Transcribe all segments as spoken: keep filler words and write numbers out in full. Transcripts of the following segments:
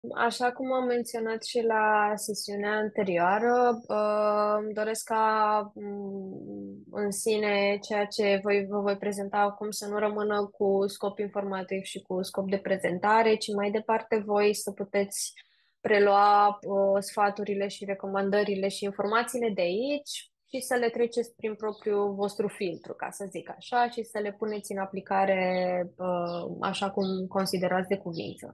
Așa cum am menționat și la sesiunea anterioară, uh, îmi doresc ca mm, în sine ceea ce voi, vă voi prezenta acum să nu rămână cu scop informativ și cu scop de prezentare, ci mai departe voi să puteți prelua uh, sfaturile și recomandările și informațiile de aici și să le treceți prin propriul vostru filtru, ca să zic așa, și să le puneți în aplicare uh, așa cum considerați de cuvință.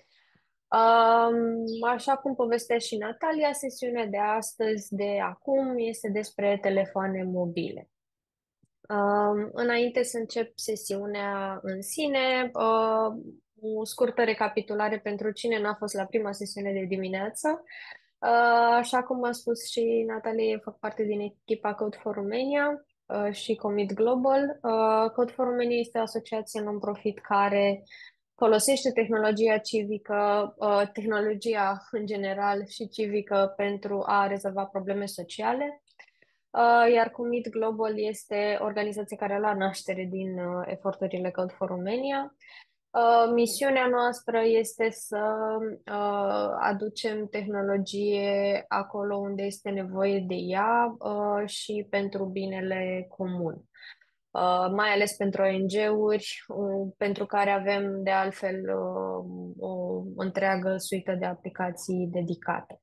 Um, așa cum povestea și Natalia, sesiunea de astăzi, de acum, este despre telefoane mobile. Um, înainte să încep sesiunea în sine, uh, o scurtă recapitulare pentru cine n-a fost la prima sesiune de dimineață. Uh, așa cum a spus și Natalia, eu fac parte din echipa Code for Romania uh, și Commit Global. Uh, Code for Romania este o asociație non-profit care folosește tehnologia civică, uh, tehnologia în general și civică pentru a rezolva probleme sociale. Uh, iar Commit Global este organizația care a luat naștere din uh, eforturile Code for Romania. Uh, misiunea noastră este să uh, aducem tehnologie acolo unde este nevoie de ea uh, și pentru binele comun. Uh, mai ales pentru O N G-uri, uh, pentru care avem de altfel uh, o întreagă suită de aplicații dedicate.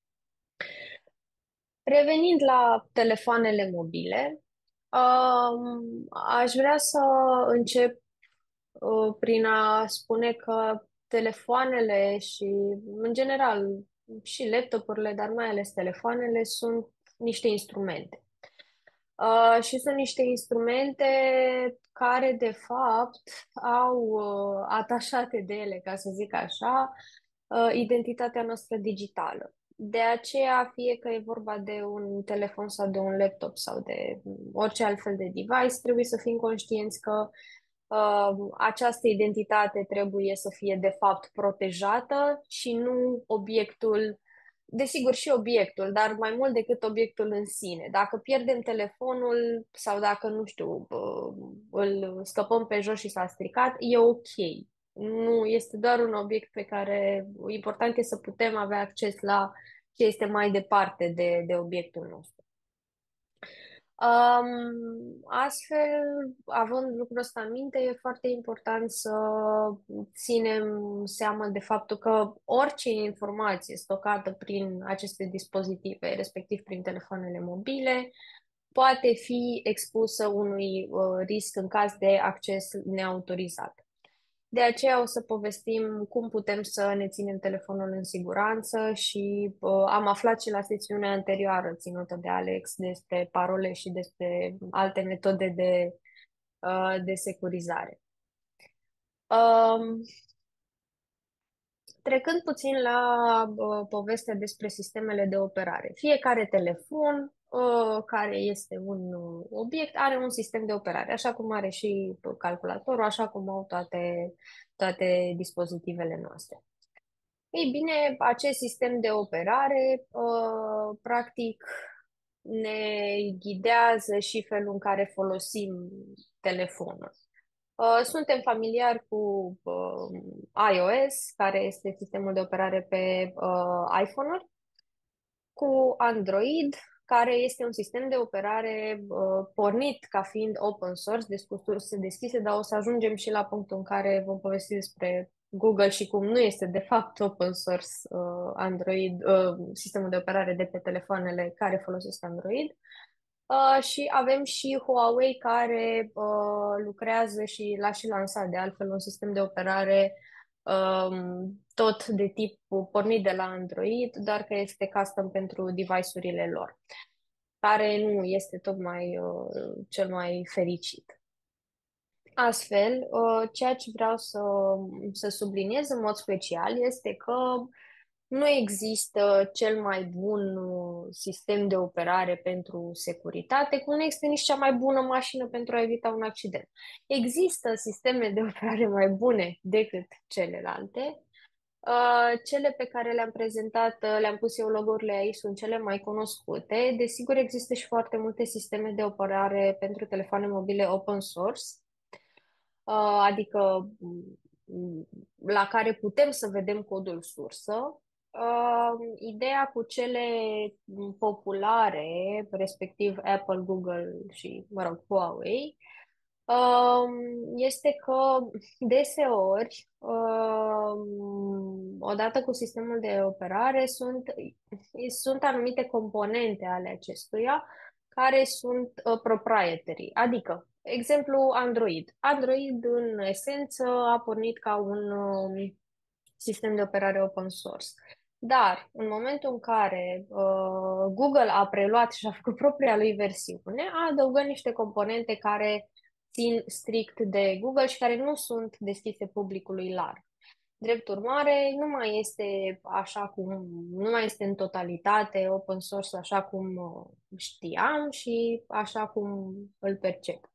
Revenind la telefoanele mobile, um, aș vrea să încep uh, prin a spune că telefoanele și, în general, și laptopurile, dar mai ales telefoanele, sunt niște instrumente. Uh, și sunt niște instrumente care, de fapt, au uh, atașate de ele, ca să zic așa, uh, identitatea noastră digitală. De aceea, fie că e vorba de un telefon sau de un laptop sau de orice altfel de device, trebuie să fim conștienți că uh, această identitate trebuie să fie, de fapt, protejată și nu obiectul, desigur și obiectul, dar mai mult decât obiectul în sine. Dacă pierdem telefonul sau dacă, nu știu, uh, îl scăpăm pe jos și s-a stricat, e ok. Nu este doar un obiect pe care important e să putem avea acces la ce este mai departe de, de obiectul nostru. Um, astfel, având lucrul ăsta în minte, e foarte important să ținem seama de faptul că orice informație stocată prin aceste dispozitive, respectiv prin telefoanele mobile, poate fi expusă unui uh, risc în caz de acces neautorizat. De aceea o să povestim cum putem să ne ținem telefonul în siguranță și uh, am aflat și la sesiunea anterioară ținută de Alex despre parole și despre alte metode de, uh, de securizare. Um, Trecând puțin la uh, povestea despre sistemele de operare. Fiecare telefon uh, care este un uh, obiect are un sistem de operare, așa cum are și calculatorul, așa cum au toate, toate dispozitivele noastre. Ei bine, acest sistem de operare, uh, practic, ne ghidează și felul în care folosim telefonul. Uh, Suntem familiari cu uh, iOS, care este sistemul de operare pe uh, iPhone-uri, cu Android, care este un sistem de operare uh, pornit ca fiind open source, deci cu surse deschise, dar o să ajungem și la punctul în care vom povesti despre Google și cum nu este de fapt open source uh, Android, uh, sistemul de operare de pe telefoanele care folosesc Android. Uh, și avem și Huawei care uh, lucrează și l-a și lansat de altfel un sistem de operare um, tot de tip pornit de la Android, doar că este custom pentru device-urile lor, care nu este tocmai uh, cel mai fericit. Astfel, uh, ceea ce vreau să, să subliniez în mod special este că nu există cel mai bun uh, sistem de operare pentru securitate, cum nu există nici cea mai bună mașină pentru a evita un accident. Există sisteme de operare mai bune decât celelalte. Uh, Cele pe care le-am prezentat, uh, le-am pus eu logo-urile aici, sunt cele mai cunoscute. Desigur, există și foarte multe sisteme de operare pentru telefoane mobile open source, uh, adică la care putem să vedem codul sursă. Uh, ideea cu cele populare, respectiv Apple, Google și, mă rog, Huawei, um, este că deseori, um, odată cu sistemul de operare, sunt, sunt anumite componente ale acestuia care sunt uh, proprietary, adică, exemplu, Android. Android, în esență, a pornit ca un um, sistem de operare open source. Dar, în momentul în care uh, Google a preluat și a făcut propria lui versiune, a adăugat niște componente care țin strict de Google și care nu sunt deschise publicului larg. Drept urmare, nu mai este așa cum, nu mai este în totalitate open source așa cum uh, știam și așa cum îl percep.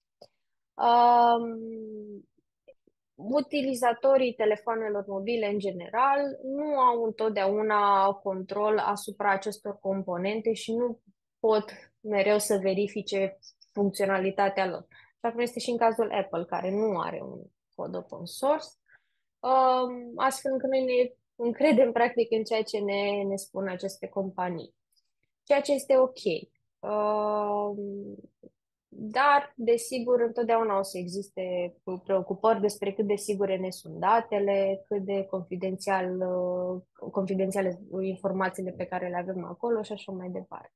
Um, Utilizatorii telefoanelor mobile în general nu au întotdeauna control asupra acestor componente și nu pot mereu să verifice funcționalitatea lor. Așa cum este și în cazul Apple, care nu are un cod open source, um, astfel încât noi ne încredem practic în ceea ce ne, ne spun aceste companii. Ceea ce este ok. Um, dar, desigur, întotdeauna o să existe preocupări despre cât de sigure ne sunt datele, cât de confidențial, uh, confidențiale informațiile pe care le avem acolo și așa mai departe.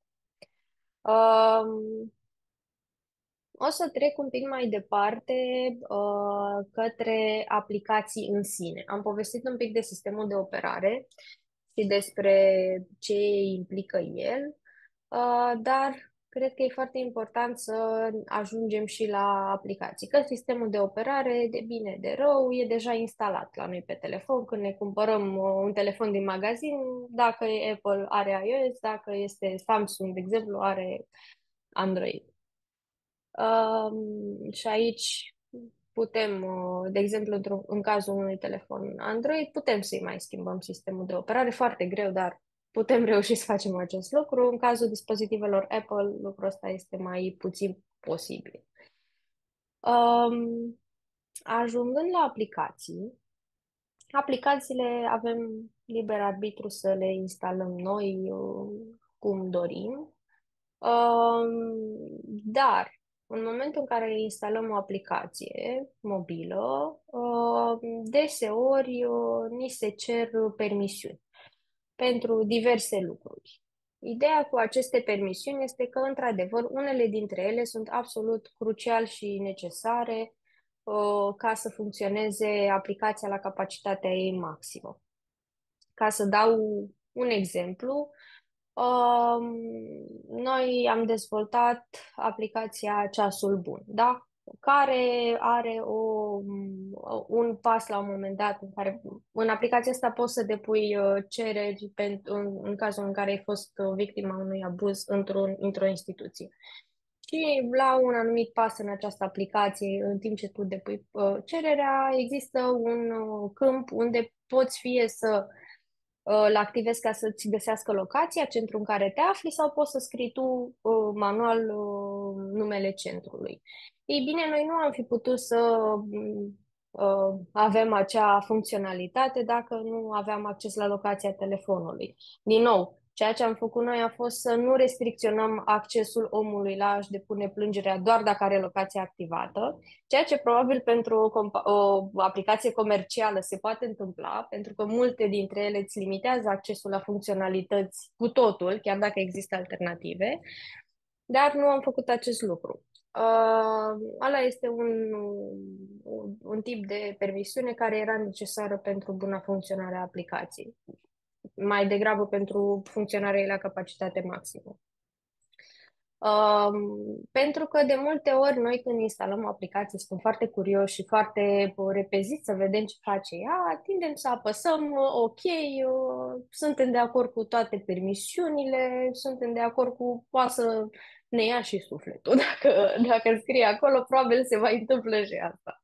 Um, o să trec un pic mai departe uh, către aplicații în sine. Am povestit un pic de sistemul de operare și despre ce implică el, uh, dar cred că e foarte important să ajungem și la aplicații. Că sistemul de operare, de bine, de rău, e deja instalat la noi pe telefon. Când ne cumpărăm uh, un telefon din magazin, dacă e Apple are iOS, dacă este Samsung, de exemplu, are Android. Um, și aici putem, uh, de exemplu, într-un, în cazul unui telefon Android, putem să-i mai schimbăm sistemul de operare, foarte greu, dar putem reuși să facem acest lucru. În cazul dispozitivelor Apple, lucrul ăsta este mai puțin posibil. Um, Ajungând la aplicații, aplicațiile avem liber arbitru să le instalăm noi uh, cum dorim. Um, dar, în momentul în care instalăm o aplicație mobilă, uh, deseori uh, ni se cer permisiuni pentru diverse lucruri. Ideea cu aceste permisiuni este că, într-adevăr, unele dintre ele sunt absolut crucial și necesare uh, ca să funcționeze aplicația la capacitatea ei maximă. Ca să dau un exemplu, Um, noi am dezvoltat aplicația Ceasul Bun, da? Care are o, un pas la un moment dat în care în aplicația asta poți să depui uh, cereri pentru, în, în cazul în care ai fost uh, victima unui abuz într-un, într-o instituție. Și la un anumit pas în această aplicație, în timp ce tu depui uh, cererea, există un uh, câmp unde poți fie să îl activezi ca să-ți găsească locația, centrul în care te afli, sau poți să scrii tu uh, manual uh, numele centrului. Ei bine, noi nu am fi putut să uh, avem acea funcționalitate dacă nu aveam acces la locația telefonului. Din nou, ceea ce am făcut noi a fost să nu restricționăm accesul omului la a-și depune plângerea doar dacă are locația activată, ceea ce probabil pentru o, o aplicație comercială se poate întâmpla, pentru că multe dintre ele îți limitează accesul la funcționalități cu totul, chiar dacă există alternative, dar nu am făcut acest lucru. Uh, ala este un, un, un tip de permisiune care era necesară pentru buna funcționare a aplicației, mai degrabă pentru funcționarea ei la capacitate maximă. Um, pentru că de multe ori noi când instalăm o aplicație suntem foarte curioși și foarte repeziți să vedem ce face ea, tindem să apăsăm ok, uh, suntem de acord cu toate permisiunile, suntem de acord cu poate să ne ia și sufletul. Dacă, dacă scrie acolo, probabil se va întâmplă și asta.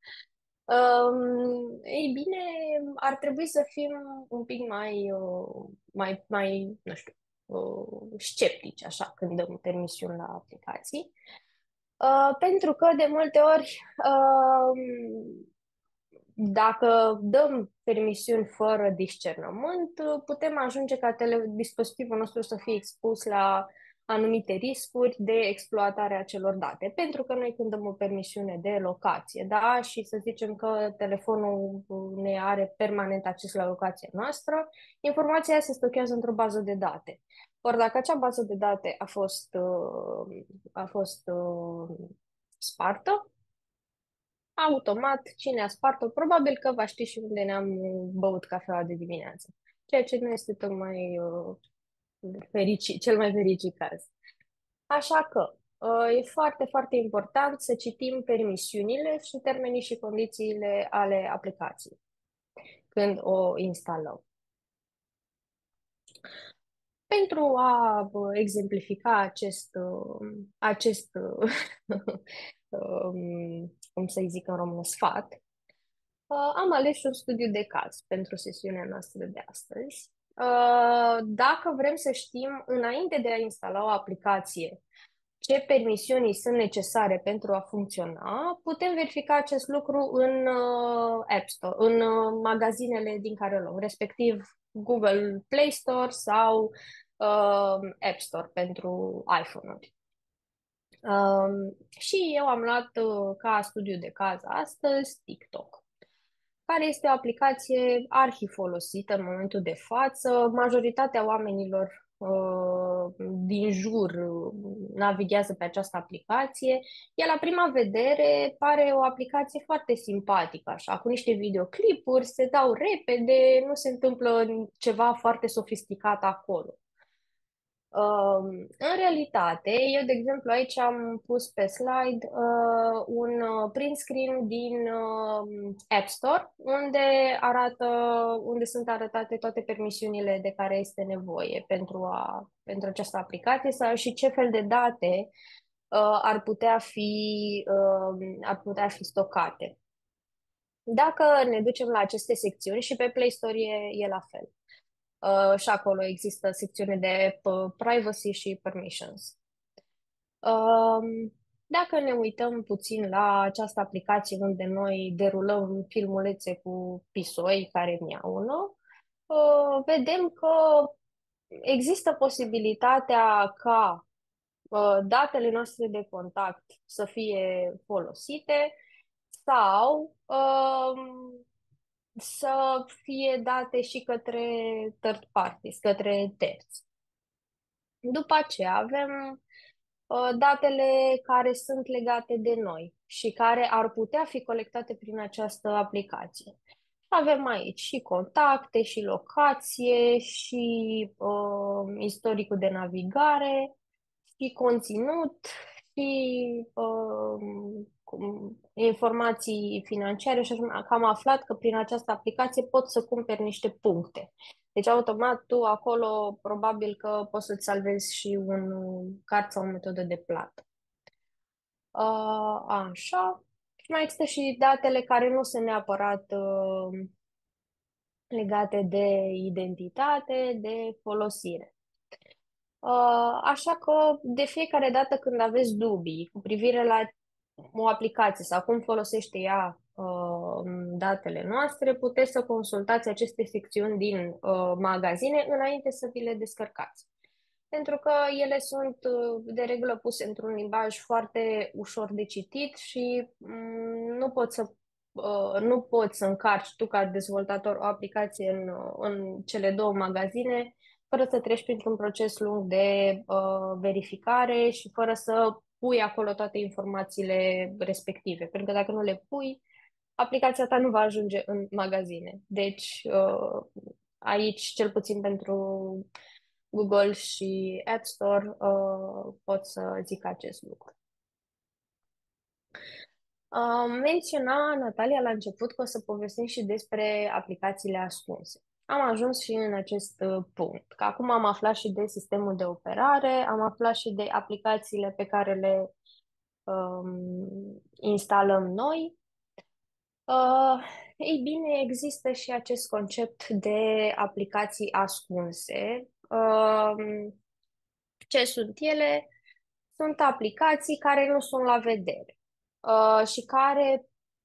Um, ei bine, ar trebui să fim un pic mai, uh, mai, mai, nu știu, uh, sceptici, așa, când dăm permisiuni la aplicații. Uh, pentru că, de multe ori, uh, Dacă dăm permisiuni fără discernământ, putem ajunge ca tele- dispozitivul nostru să fie expus la anumite riscuri de exploatare a celor date. Pentru că noi când dăm o permisiune de locație, da, și să zicem că telefonul ne are permanent acces la locația noastră, informația aia se stochează într-o bază de date. Ori dacă acea bază de date a fost, uh, a fost uh, spartă, automat, cine a spart-o, probabil că va ști și unde ne-am băut cafeaua de dimineață. Ceea ce nu este tocmai uh, ferici, cel mai fericit caz. Așa că uh, e foarte, foarte important să citim permisiunile și termenii și condițiile ale aplicației când o instalăm. Pentru a uh, exemplifica acest, uh, acest uh, um, cum să-i zic în română, sfat, Uh, am ales un studiu de caz pentru sesiunea noastră de astăzi. Uh, dacă vrem să știm, înainte de a instala o aplicație, ce permisiuni sunt necesare pentru a funcționa, putem verifica acest lucru în uh, App Store, în uh, magazinele din care o luăm, respectiv Google Play Store sau uh, App Store pentru iPhone-uri. Um, și eu am luat uh, ca studiu de caz astăzi TikTok, care este o aplicație arhi-folosită în momentul de față. Majoritatea oamenilor uh, din jur uh, navighează pe această aplicație. Ea, la prima vedere, pare o aplicație foarte simpatică, așa, cu niște videoclipuri, se dau repede, nu se întâmplă ceva foarte sofisticat acolo. Um, în realitate, eu, de exemplu, aici am pus pe slide uh, un uh, print screen din uh, App Store, unde arată, unde sunt arătate toate permisiunile de care este nevoie pentru, a, pentru această aplicație sau și ce fel de date uh, ar putea fi, uh, ar putea fi stocate. Dacă ne ducem la aceste secțiuni, și pe Play Store e, e la fel. Uh, și acolo există secțiune de uh, privacy și permissions. Um, Dacă ne uităm puțin la această aplicație unde noi derulăm filmulețe cu pisoi care miaună, uh, vedem că există posibilitatea ca uh, datele noastre de contact să fie folosite sau um, să fie date și către third parties, către terți. După aceea avem uh, datele care sunt legate de noi și care ar putea fi colectate prin această aplicație. Avem aici și contacte, și locație, și uh, istoricul de navigare, și conținut, și uh, cum- informații financiare și așa. Că am aflat că prin această aplicație pot să cumperi niște puncte. Deci, automat, tu acolo probabil că poți să-ți salvezi și un card sau o metodă de plată. Uh, așa. Și mai există și datele care nu sunt neapărat uh, legate de identitate, de folosire. Uh, așa că de fiecare dată când aveți dubii cu privire la o aplicație sau cum folosește ea uh, datele noastre, puteți să consultați aceste secțiuni din uh, magazine înainte să vi le descărcați. Pentru că ele sunt uh, de regulă puse într-un limbaj foarte ușor de citit și um, nu poți să uh, nu poți să încarci tu ca dezvoltator o aplicație în, uh, în cele două magazine fără să treci printr-un proces lung de uh, verificare și fără să pui acolo toate informațiile respective. Pentru că dacă nu le pui, aplicația ta nu va ajunge în magazine. Deci, uh, aici, cel puțin pentru Google și App Store, uh, pot să zic acest lucru. Uh, menționa Natalia la început că o să povestim și despre aplicațiile ascunse. Am ajuns și în acest uh, punct, că acum am aflat și de sistemul de operare, am aflat și de aplicațiile pe care le um, instalăm noi. Uh, ei bine, există și acest concept de aplicații ascunse. Um, ce sunt ele? Sunt aplicații care nu sunt la vedere uh, și care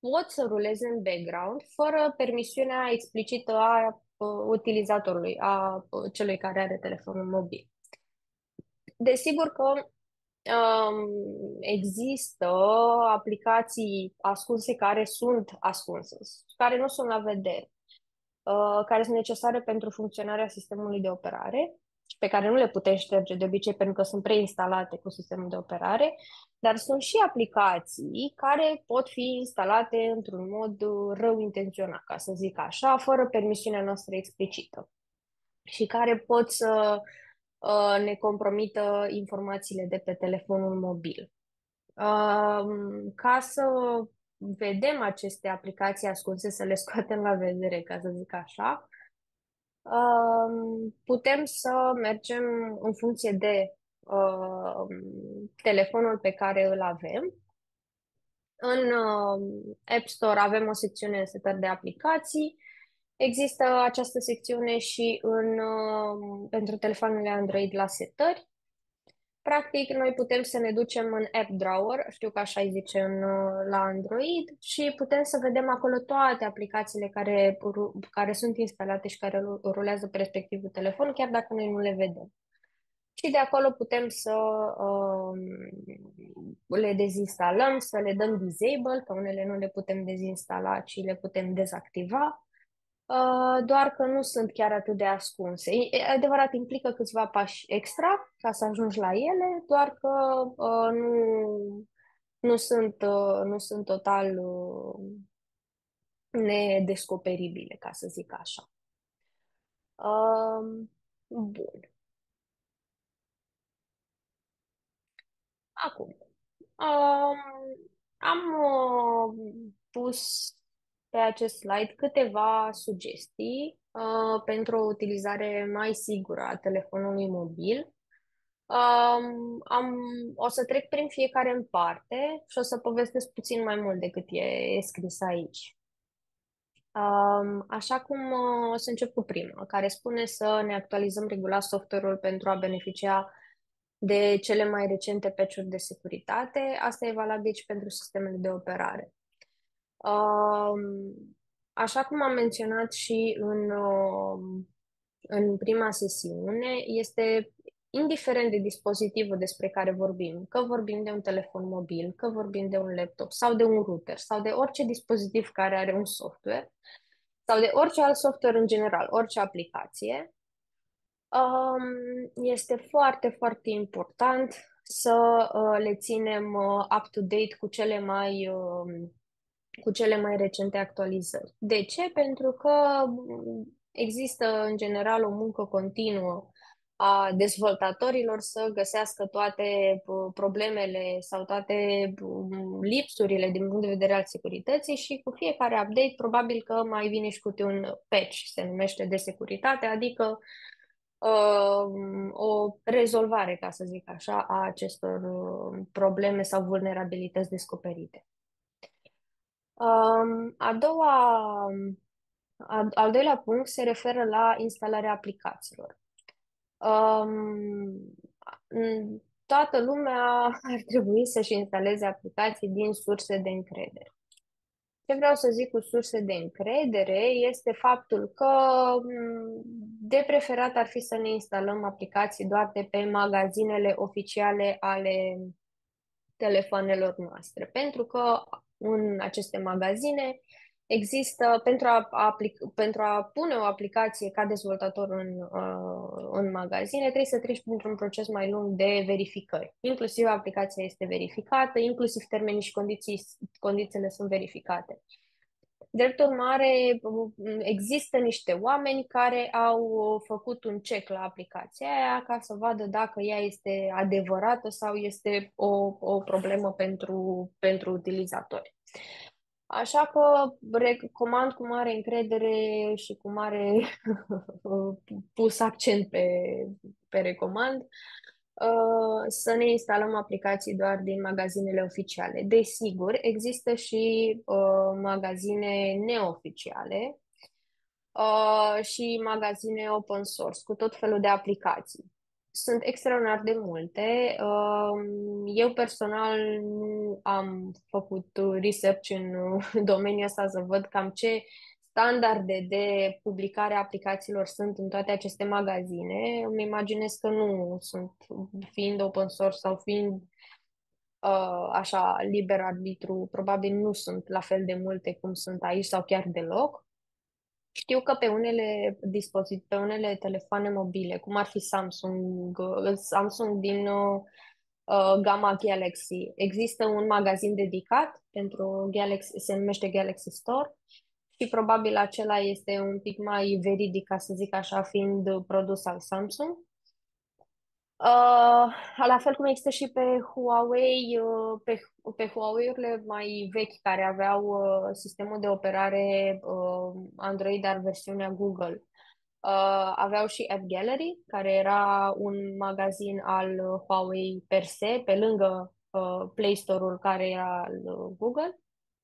pot să ruleze în background fără permisiunea explicită a uh, utilizatorului, a uh, celui care are telefonul mobil. Desigur că um, există aplicații ascunse care sunt ascunse, care nu sunt la vedere, uh, care sunt necesare pentru funcționarea sistemului de operare, pe care nu le putem șterge de obicei pentru că sunt preinstalate cu sistemul de operare, dar sunt și aplicații care pot fi instalate într-un mod uh, rău intenționat, ca să zic așa, fără permisiunea noastră explicită și care pot să uh, ne compromită informațiile de pe telefonul mobil. Um, ca să vedem aceste aplicații ascunse, să le scoatem la vedere, ca să zic așa, um, putem să mergem în funcție de um, telefonul pe care îl avem. În um, App Store avem o secțiune setări de aplicații. Există această secțiune și în, um, pentru telefoanele Android la setări. Practic, noi putem să ne ducem în App Drawer, știu că așa îi zice în, uh, la Android, și putem să vedem acolo toate aplicațiile care, ru- care sunt instalate și care ru- rulează pe respectivul telefon, chiar dacă noi nu le vedem. Și de acolo putem să um, le dezinstalăm, să le dăm disable, că unele nu le putem dezinstala, ci le putem dezactiva. Uh, doar că nu sunt chiar atât de ascunse. E e adevărat, implică câțiva pași extra ca să ajungi la ele, doar că uh, nu, nu sunt, uh, nu sunt total uh, nedescoperibile, ca să zic așa. Um, bun. Acum, um, am uh, pus pe acest slide câteva sugestii uh, pentru o utilizare mai sigură a telefonului mobil. Um, am, o să trec prin fiecare în parte și o să povestesc puțin mai mult decât e, e scris aici. Um, așa cum uh, o să încep cu prima, care spune să ne actualizăm regulat software-ul pentru a beneficia de cele mai recente patch-uri de securitate. Asta e valabil și pentru sistemele de operare. Um, Așa cum am menționat și în, um, în prima sesiune, este indiferent de dispozitivul despre care vorbim, că vorbim de un telefon mobil, că vorbim de un laptop sau de un router sau de orice dispozitiv care are un software sau de orice alt software în general, orice aplicație, um, este foarte, foarte important să uh, le ținem uh, up-to-date cu cele mai um, cu cele mai recente actualizări. De ce? Pentru că mm, există în general o muncă continuă a dezvoltatorilor să găsească toate uh, problemele sau toate um, lipsurile din punct de vedere al securității și cu fiecare update probabil că mai vine și câte un patch, se numește de securitate, adică uh, o rezolvare, ca să zic așa, a acestor uh, probleme sau vulnerabilități descoperite. Um, a doua, a, al doilea punct se referă la instalarea aplicațiilor. Um, m, Toată lumea ar trebui să-și instaleze aplicații din surse de încredere. Ce vreau să zic cu surse de încredere este faptul că m, de preferat ar fi să ne instalăm aplicații doar de pe magazinele oficiale ale telefoanelor noastre, pentru că în aceste magazine există, pentru a, aplic- pentru a pune o aplicație ca dezvoltator în, uh, în magazine, trebuie să treci printr-un proces mai lung de verificări. Inclusiv aplicația este verificată, inclusiv termenii și condiții, condițiile sunt verificate. Drept urmare, există niște oameni care au făcut un check la aplicația aia ca să vadă dacă ea este adevărată sau este o, o problemă pentru, pentru utilizatori. Așa că recomand cu mare încredere și cu mare pus accent pe, pe recomand uh, să ne instalăm aplicații doar din magazinele oficiale. Desigur, există și uh, magazine neoficiale uh, și magazine open source cu tot felul de aplicații. Sunt extraordinar de multe. Um, Eu personal nu am făcut research în uh, domeniul ăsta să văd cam ce standarde de publicare a aplicațiilor sunt în toate aceste magazine. Îmi imaginez că nu sunt, fiind open source sau fiind uh, așa liber arbitru, probabil nu sunt la fel de multe cum sunt aici sau chiar deloc. Știu că pe unele dispozitive, pe unele telefoane mobile, cum ar fi Samsung, uh, Samsung din uh, uh, gama Galaxy, există un magazin dedicat pentru Galaxy, se numește Galaxy Store și probabil acela este un pic mai veridic, ca să zic așa, fiind produs al Samsung. Uh, la fel cum există și pe Huawei, uh, pe, pe Huawei-urile mai vechi care aveau uh, sistemul de operare uh, Android, dar versiunea Google. Uh, aveau și App Gallery, care era un magazin al Huawei per se, pe lângă uh, Play Store-ul care era al uh, Google.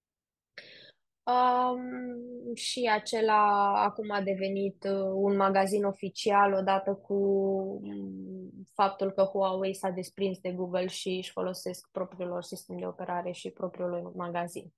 Um, și acela acum a devenit uh, un magazin oficial odată cu um, faptul că Huawei s-a desprins de Google și își folosesc propriul lor sistem de operare și propriul lor magazin.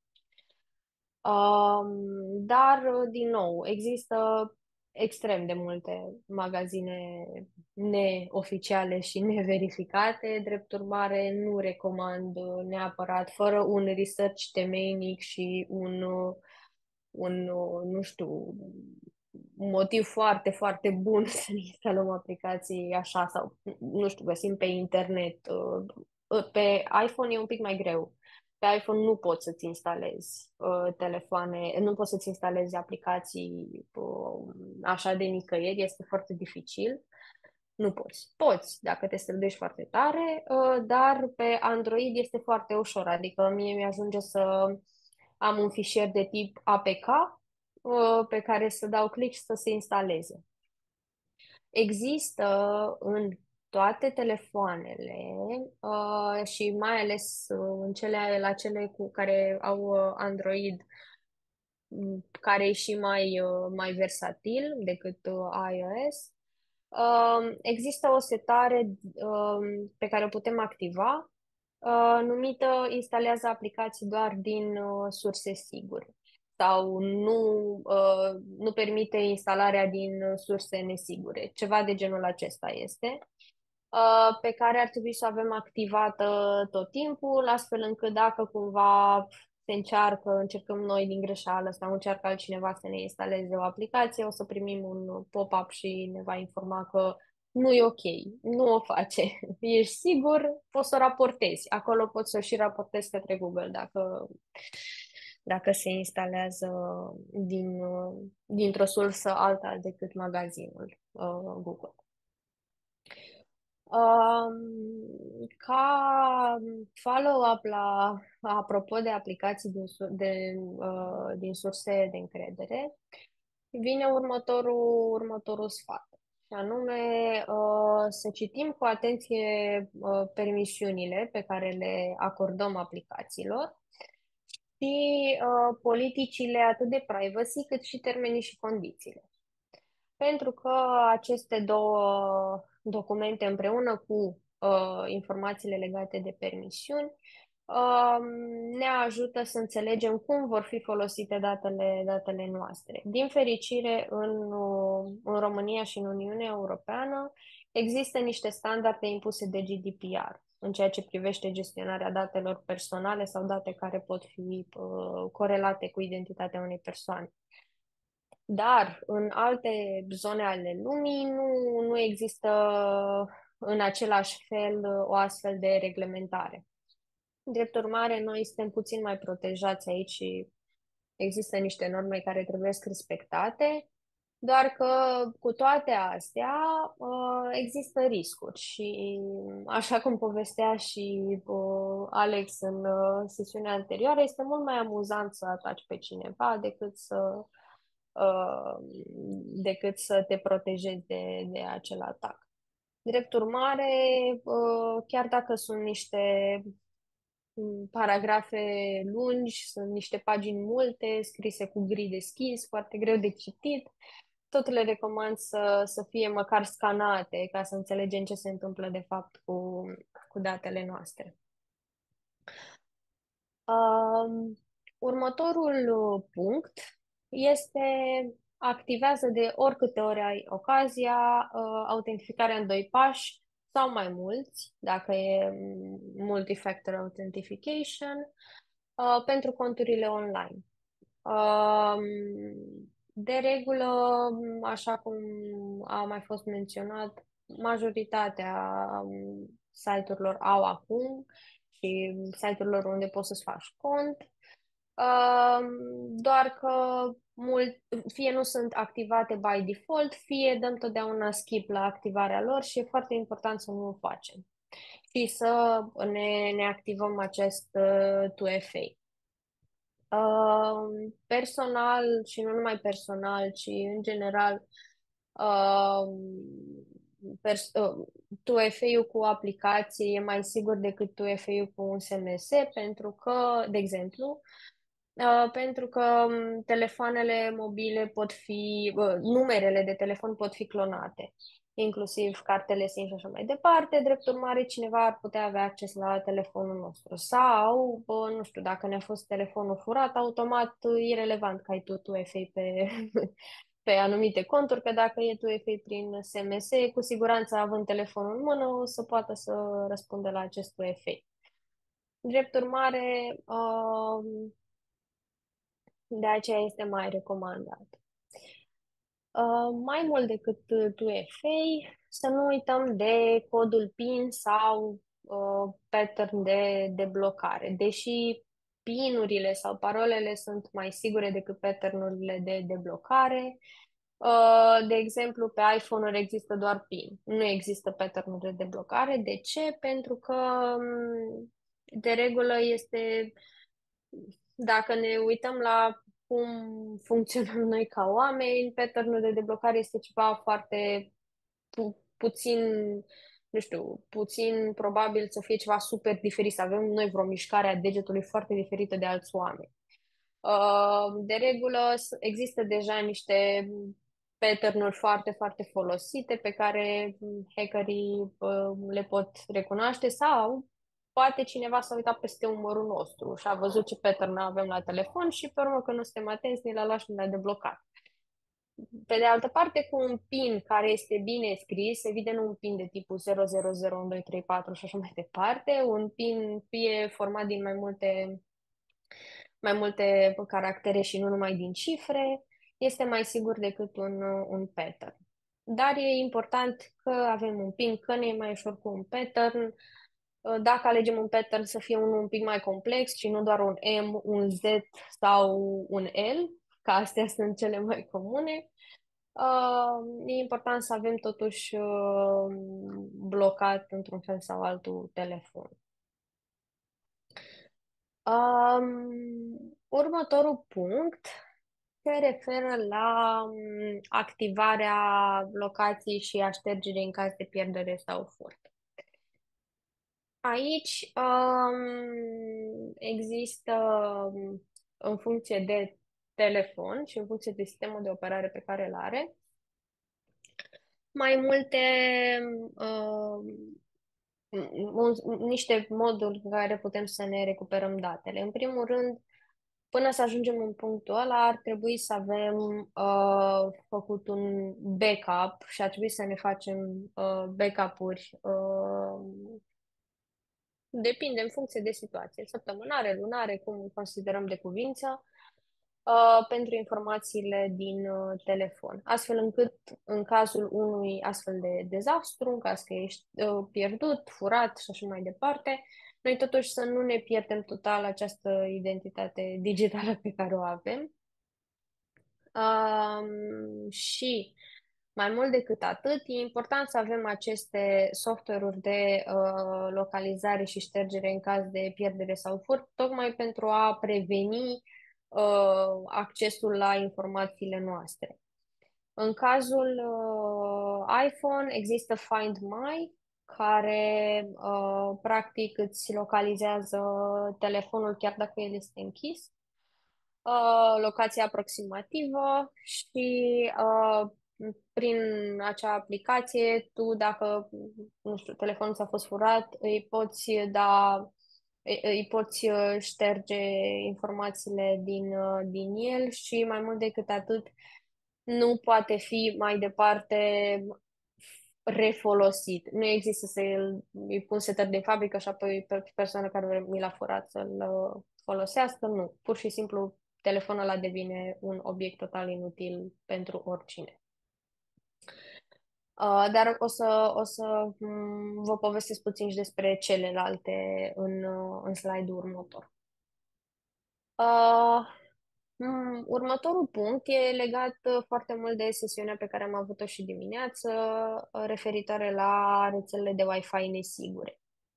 Um, dar, uh, din nou, există extrem de multe magazine neoficiale și neverificate. Drept urmare, nu recomand uh, neapărat, fără un research temeinic și un, uh, un, uh, nu știu, un motiv foarte, foarte bun să ne instalăm aplicații așa sau, nu știu, găsim pe internet. Uh, Pe iPhone e un pic mai greu. Pe iPhone nu poți să-ți instalezi uh, telefoane, nu poți să-ți instalezi aplicații uh, așa de nicăieri, este foarte dificil. Nu poți. Poți, dacă te străduiești foarte tare, uh, dar pe Android este foarte ușor, adică mie mi-ajunge să am un fișier de tip A P K uh, pe care să dau click și să se instaleze. Există în toate telefoanele uh, și mai ales uh, în cele, la cele cu care au uh, Android, m, care e și mai, uh, mai versatil decât uh, iOS. Um, există o setare um, pe care o putem activa, uh, numită instalează aplicații doar din uh, surse sigure sau nu, uh, nu permite instalarea din uh, surse nesigure. Ceva de genul acesta este, uh, pe care ar trebui să o avem activată tot timpul, astfel încât dacă cumva se încearcă, încercăm noi din greșeală sau încearcă altcineva să ne instaleze o aplicație, o să primim un pop-up și ne va informa că nu e ok, nu o face. Ești sigur, poți să o raportezi. Acolo poți să o și raportezi către Google dacă, dacă se instalează din, dintr-o sursă alta decât magazinul uh, Google. Um, Ca follow-up la, apropo de aplicații din, sur- de, uh, din surse de încredere, vine următorul, următorul sfat. Și anume, uh, să citim cu atenție uh, permisiunile pe care le acordăm aplicațiilor și uh, politicile atât de privacy cât și termenii și condițiile. Pentru că aceste două documente împreună cu uh, informațiile legate de permisiuni uh, ne ajută să înțelegem cum vor fi folosite datele, datele noastre. Din fericire, în, uh, în România și în Uniunea Europeană există niște standarde impuse de G D P R în ceea ce privește gestionarea datelor personale sau date care pot fi uh, corelate cu identitatea unei persoane. Dar în alte zone ale lumii nu, nu există în același fel o astfel de reglementare. Drept urmare, noi suntem puțin mai protejați aici și există niște norme care trebuie respectate, doar că cu toate astea uh, există riscuri și așa cum povestea și uh, Alex în uh, sesiunea anterioară, este mult mai amuzant să ataci pe cineva decât să uh, decât să te protejezi de, de acel atac. Drept urmare, uh, chiar dacă sunt niște mm, paragrafe lungi, sunt niște pagini multe, scrise cu gri deschis, foarte greu de citit, tot le recomand să, să fie măcar scanate ca să înțelegem ce se întâmplă de fapt cu, cu datele noastre. Um, următorul uh, punct este activează de oricâte ori ai ocazia uh, autentificarea în doi pași sau mai mulți, dacă e mm, multi-factor authentication, uh, pentru conturile online. Um, de regulă, așa cum a mai fost menționat, majoritatea um, site-urilor au acum și site-urilor unde poți să-ți faci cont. Um, doar că mult, fie nu sunt activate by default, fie dăm totdeauna skip la activarea lor și e foarte important să nu o facem și să ne, ne activăm acest uh, two F A. Uh, personal și nu numai personal, ci în general, uh, pers- uh, two F A-ul cu aplicație e mai sigur decât two F A-ul cu un S M S, pentru că, de exemplu, uh, pentru că um, telefoanele mobile pot fi, uh, numerele de telefon pot fi clonate, inclusiv cartele SIM și așa mai departe. Drept urmare, cineva ar putea avea acces la telefonul nostru. Sau, bă, nu știu, dacă ne-a fost telefonul furat, automat e relevant că ai tu two F A pe, pe anumite conturi, că dacă e two F A prin S M S, cu siguranță având telefonul în mână, o să poată să răspundă la acest two F A. Drept urmare, um, de aceea este mai recomandat. Uh, mai mult decât two F A, să nu uităm de codul PIN sau uh, pattern de, de blocare. Deși PIN-urile sau parolele sunt mai sigure decât pattern-urile de, de blocare, uh, de exemplu, pe iPhone-uri există doar PIN. Nu există pattern-uri de blocare. De ce? Pentru că um, de regulă este, dacă ne uităm la cum funcționăm noi ca oameni, pattern-ul de deblocare este ceva foarte pu- puțin, nu știu, puțin probabil să fie ceva super diferit, să avem noi vreo mișcare a degetului foarte diferită de alți oameni. Uh, De regulă s- există deja niște pattern-uri foarte, foarte folosite pe care mm, hackerii uh, le pot recunoaște sau poate cineva s-a uitat peste umărul nostru și a văzut ce pattern avem la telefon și pe urmă că nu suntem atenți, ne l-a luat și ne l-a deblocat. Pe de altă parte, cu un PIN care este bine scris, evident un PIN de tipul zero zero zero unu doi trei patru și așa mai departe, un PIN fie format din mai multe mai multe caractere și nu numai din cifre, este mai sigur decât un, un pattern. Dar e important că avem un PIN, că ne e mai ușor cu un pattern. Dacă alegem un pattern să fie unul un pic mai complex și nu doar un M, un Z sau un L, că astea sunt cele mai comune, uh, e important să avem totuși uh, blocat într-un fel sau altul telefon. Um, următorul punct se referă la um, activarea locației și a ștergerii în caz de pierdere sau furt. Aici um, există, um, în funcție de telefon și în funcție de sistemul de operare pe care îl are, mai multe um, un, niște moduri în care putem să ne recuperăm datele. În primul rând, până să ajungem în punctul ăla, ar trebui să avem uh, făcut un backup și ar trebui să ne facem uh, backup-uri. Uh, depinde în funcție de situație, săptămânare, lunare, cum considerăm de cuvință, uh, pentru informațiile din uh, telefon, astfel încât în cazul unui astfel de dezastru, în caz că ești uh, pierdut, furat și așa mai departe, noi totuși să nu ne pierdem total această identitate digitală pe care o avem. Um, și mai mult decât atât, e important să avem aceste software-uri de uh, localizare și ștergere în caz de pierdere sau furt, tocmai pentru a preveni uh, accesul la informațiile noastre. În cazul uh, iPhone există Find My, care uh, practic îți localizează telefonul chiar dacă el este închis, uh, locația aproximativă și uh, Prin acea aplicație, tu dacă, nu știu, telefonul ți-a fost furat, îi poți da, îi, îi poți uh, șterge informațiile din, uh, din el și mai mult decât atât, nu poate fi mai departe refolosit. Nu există să îl, îi pun setări de fabrică și apoi pe persoana care mi l-a furat să-l uh, folosească. Nu. Pur și simplu, telefonul ăla devine un obiect total inutil pentru oricine. Uh, dar o să, o să mm, vă povestesc puțin și despre celelalte în, uh, în slide-ul următor. Uh, mm, următorul punct e legat uh, foarte mult de sesiunea pe care am avut-o și dimineață, uh, referitoare la rețelele de Wi-Fi nesigure.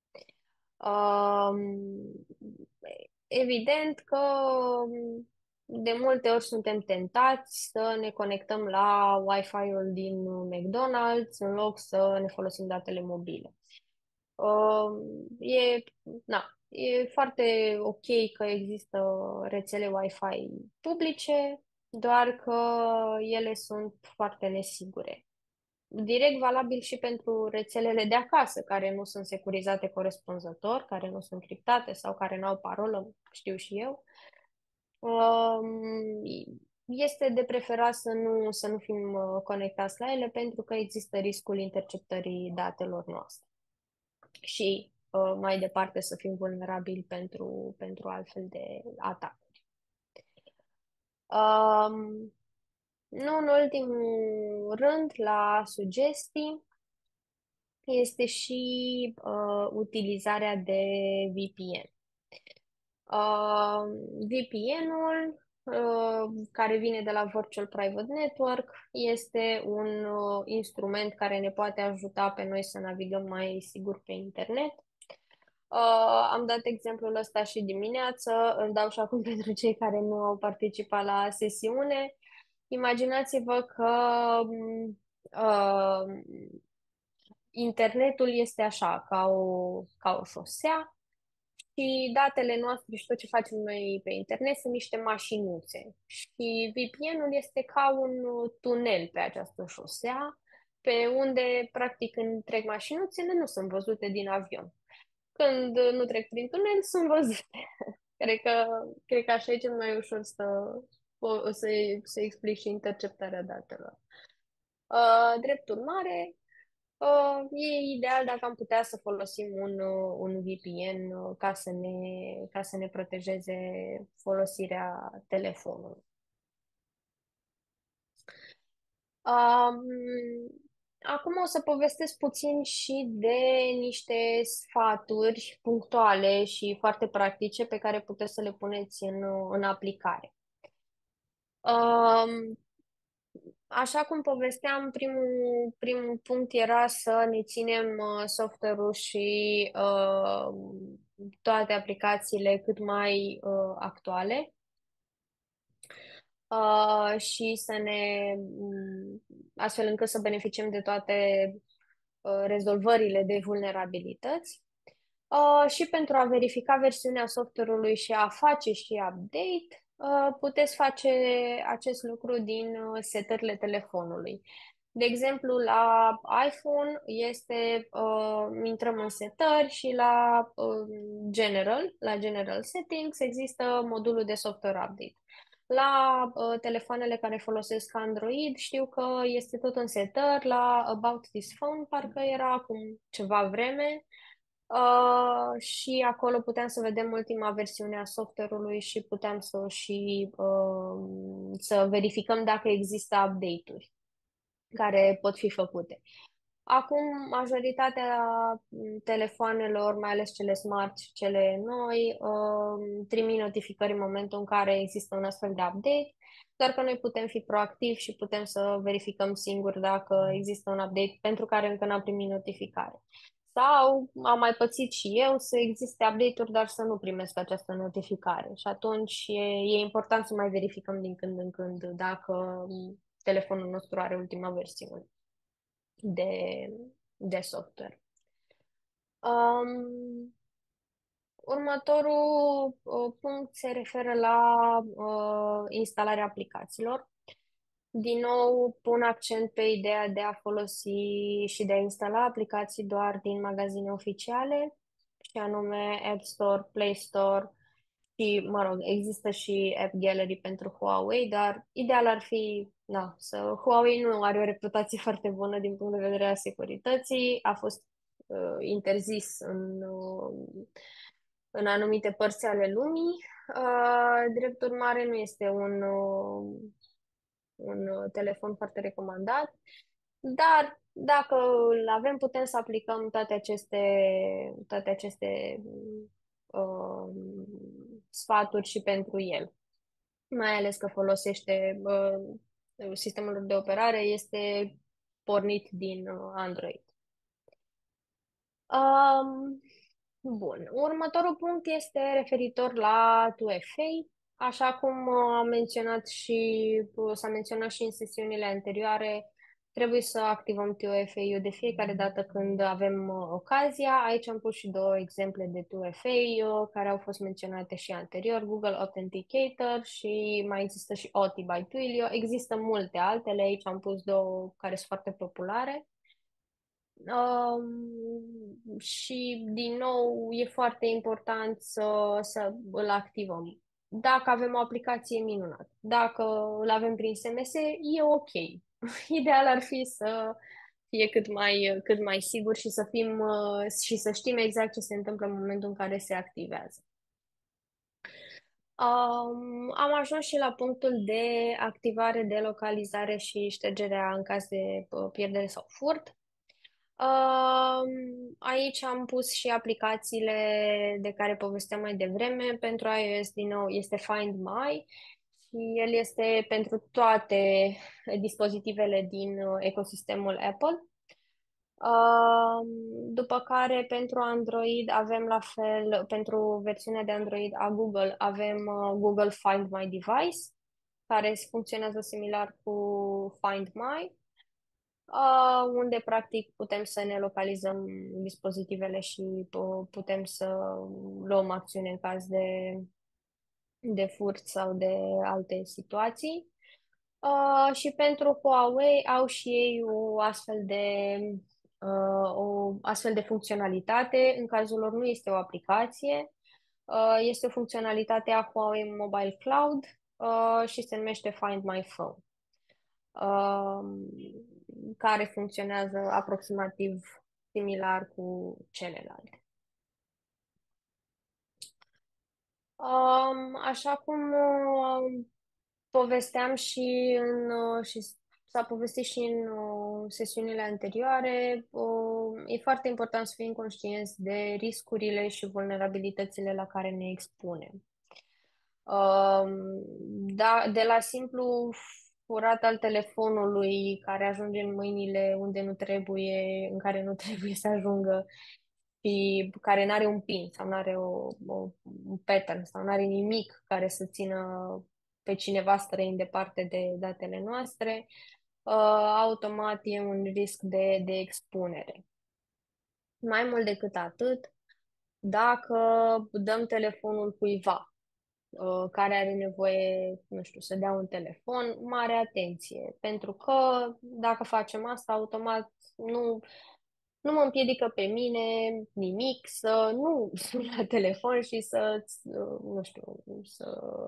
Um, Evident că um, de multe ori suntem tentați să ne conectăm la Wi-Fi-ul din McDonald's în loc să ne folosim datele mobile. Um, e, na, e foarte ok că există rețele Wi-Fi publice, doar că ele sunt foarte nesigure. Direct valabil și pentru rețelele de acasă, care nu sunt securizate corespunzător, care nu sunt criptate sau care nu au parolă, știu și eu. Um, Este de preferat să nu, să nu fim uh, conectați la ele pentru că există riscul interceptării datelor noastre și uh, mai departe să fim vulnerabili pentru, pentru altfel de atacuri. Um, Nu în ultimul rând, la sugestii, este și uh, utilizarea de V P N. Uh, V P N-ul, uh, care vine de la Virtual Private Network, este un uh, instrument care ne poate ajuta pe noi să navigăm mai sigur pe internet. Uh, am dat exemplul ăsta și dimineață, îl dau și acum pentru cei care nu au participat la sesiune. Imaginați-vă că um, uh, internetul este așa, ca o, ca o șosea și datele noastre și tot ce facem noi pe internet sunt niște mașinuțe. Și V P N-ul este ca un tunel pe această șosea, pe unde, practic, când trec mașinuțele, nu sunt văzute din avion. Când nu trec prin tunel, sunt văzute. Cred că, cred că așa e cel mai ușor să, o- să, să explic și interceptarea datelor. Uh, drept urmare, Uh, e ideal dacă am putea să folosim un, uh, un V P N uh, ca să ne, ca să ne protejeze folosirea telefonului. Um, Acum o să povestesc puțin și de niște sfaturi punctuale și foarte practice pe care puteți să le puneți în, uh, în aplicare. Um, Așa cum povesteam, primul, primul punct era să ne ținem uh, software-ul și uh, toate aplicațiile cât mai uh, actuale uh, și să ne, um, astfel încât să beneficiem de toate uh, rezolvările de vulnerabilități. Uh, și pentru a verifica versiunea software-ului și a face și update, uh, puteți face acest lucru din uh, setările telefonului. De exemplu, la iPhone este, uh, intrăm în setări și la uh, General, la General Settings, există modulul de software update. La uh, telefoanele care folosesc Android, știu că este tot în setări, la About This Phone, parcă era acum ceva vreme, Uh, și acolo puteam să vedem ultima versiune a software-ului și puteam să și uh, să verificăm dacă există update-uri care pot fi făcute. Acum, majoritatea telefoanelor, mai ales cele smart și cele noi, uh, trimit notificări în momentul în care există un astfel de update, doar că noi putem fi proactivi și putem să verificăm singuri dacă există un update pentru care încă n-am primit notificare. Sau am mai pățit și eu să existe update-uri, dar să nu primesc această notificare. Și atunci e, e important să mai verificăm din când în când dacă telefonul nostru are ultima versiune de, de software. Um, Următorul uh, punct se referă la uh, instalarea aplicațiilor. Din nou, pun accent pe ideea de a folosi și de a instala aplicații doar din magazine oficiale, și anume App Store, Play Store și, mă rog, există și App Gallery pentru Huawei, dar ideal ar fi, na, să Huawei nu are o reputație foarte bună din punct de vedere al securității, a fost uh, interzis în, uh, în anumite părți ale lumii. Uh, drept urmare, nu este un, uh, un uh, telefon foarte recomandat, dar dacă îl avem, putem să aplicăm toate aceste, toate aceste uh, sfaturi și pentru el. Mai ales că folosește uh, sistemul de operare, este pornit din uh, Android. Um, Bun. Următorul punct este referitor la two F A. Așa cum uh, am menționat și uh, s-a menționat și în sesiunile anterioare, trebuie să activăm two F A-ul de fiecare dată când avem uh, ocazia. Aici am pus și două exemple de two F A uh, care au fost menționate și anterior, Google Authenticator și mai există și O T I by Twilio. Există multe altele, aici am pus două care sunt foarte populare. Um, și, din nou, e foarte important să, să îl activăm. Dacă avem o aplicație, minunat. Dacă îl avem prin S M S, e ok. Ideal ar fi să fie cât mai, cât mai sigur și să fim uh, și să știm exact ce se întâmplă în momentul în care se activează. Um, am ajuns și la punctul de activare, de localizare și ștergerea în caz de uh, pierdere sau furt. Um, Aici am pus și aplicațiile de care povesteam mai devreme. Pentru iOS, din nou, este Find My și el este pentru toate dispozitivele din uh, ecosistemul Apple. Um, După care, pentru Android avem la fel, pentru versiunea de Android a Google, avem uh, Google Find My Device, care funcționează similar cu Find My, uh, unde practic putem să ne localizăm dispozitivele și uh, putem să luăm acțiune în caz de, de furt sau de alte situații. Uh, și pentru Huawei au și ei o astfel de, uh, o astfel de funcționalitate. În cazul lor nu este o aplicație, uh, este o funcționalitate a Huawei Mobile Cloud uh, și se numește Find My Phone, um, care funcționează aproximativ similar cu celelalte. Um, așa cum uh, povesteam și în uh, și s-a povestit și în uh, sesiunile anterioare, uh, e foarte important să fim conștienți de riscurile și vulnerabilitățile la care ne expunem. Um, da, de la simplu furat al telefonului care ajunge în mâinile unde nu trebuie, în care nu trebuie să ajungă și care nu are un pin sau nu are o, o, un pattern sau nu are nimic care să țină pe cineva străin departe de datele noastre, uh, automat e un risc de, de expunere. Mai mult decât atât, dacă dăm telefonul cuiva uh, care are nevoie, nu știu, să dea un telefon, mare atenție, pentru că dacă facem asta, automat nu, nu mă împiedică pe mine nimic să nu sun la telefon și să, uh, nu știu, să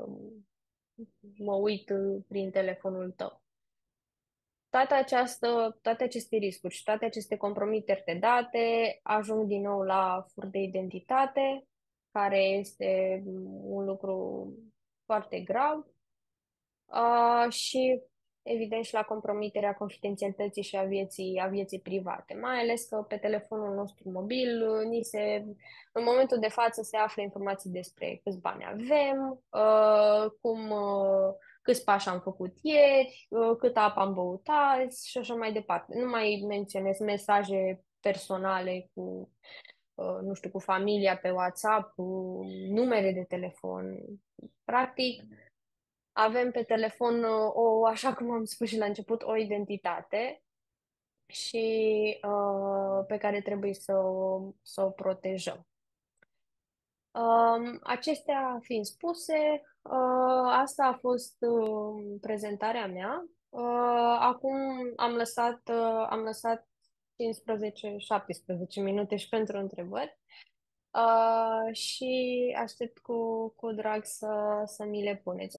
mă uit uh, prin telefonul tău. Toată această, toate aceste riscuri și toate aceste compromiteri de date ajung din nou la furt de identitate, care este un lucru foarte grav, uh, și, evident, și la compromiterea confidențialității și a vieții, a vieții private. Mai ales că pe telefonul nostru mobil, uh, ni se, în momentul de față se află informații despre câți bani avem, uh, cum, uh, câți pași am făcut ieri, uh, cât apă am băut azi și așa mai departe. Nu mai menționez mesaje personale cu, uh, nu știu, cu familia pe WhatsApp, cu numere de telefon. Practic, avem pe telefon uh, o, așa cum am spus și la început, o identitate și uh, pe care trebuie să o, să o protejăm. Um, acestea fiind spuse, uh, asta a fost uh, prezentarea mea. Uh, acum am lăsat, uh, am lăsat cincisprezece șaptesprezece minute și pentru întrebări. Uh, și aștept cu, cu drag să, să mi le puneți.